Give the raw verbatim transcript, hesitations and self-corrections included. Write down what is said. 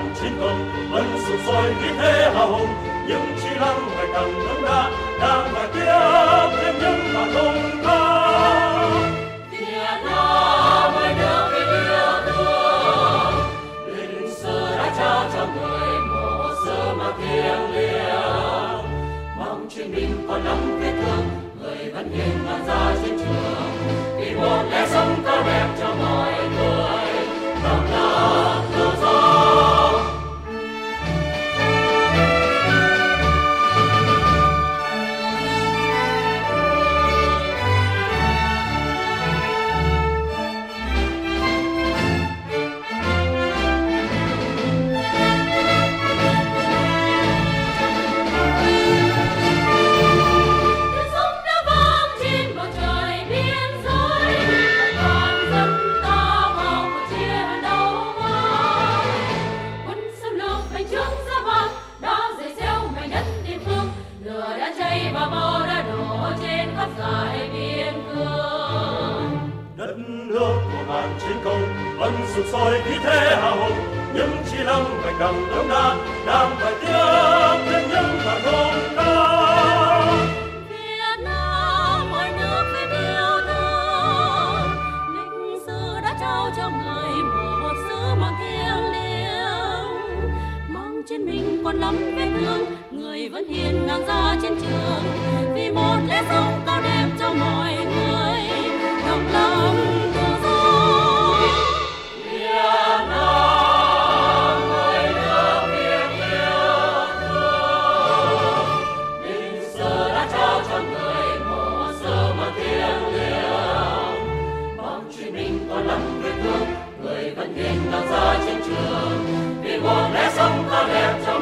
màn chiến công vẫn sục sôi khí thế hào hùng. Những chi lăng ngày càng lớn đa đang và tiếp thêm những màn tung ca. Việt Nam ơi nước vì yêu thương, lịch sử đã trao cho người một sứ mạng thiêng liêng. Mong chiến binh còn lắm vết thương, người vẫn hiên ngang ra chiến trường, vì một lẽ sống cao đẹp cho mọi người, độc lập tự do. Chiến công vẫn sục sôi khí thế hào hùng, những chi lăng ngày càng lớn đa đang phải tiếp thêm những màn tung ca. Việt Nam ơi nước vì yêu thương, lịch sử đã trao cho người một sứ mạng thiêng liêng. Mong chiến binh còn lắm vết thương, người vẫn hiên ngang ra chiến trường, vì một lẽ sống cao đẹp cho mọi người, độc lập tự do. Người vẫn hiên ngang ra chiến trường, vì một lẽ sống cao đẹp trong